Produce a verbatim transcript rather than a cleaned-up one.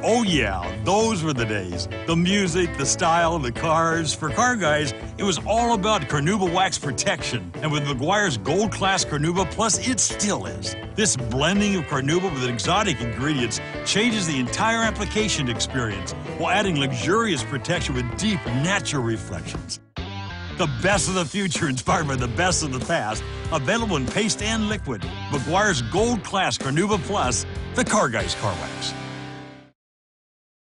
Oh yeah, those were the days. The music, the style, the cars. For car guys, it was all about Carnauba wax protection. And with Meguiar's Gold Class Carnauba Plus, it still is. This blending of Carnauba with exotic ingredients changes the entire application experience while adding luxurious protection with deep, natural reflections. The best of the future inspired by the best of the past. Available in paste and liquid. Meguiar's Gold Class Carnauba Plus, the car guy's car wax.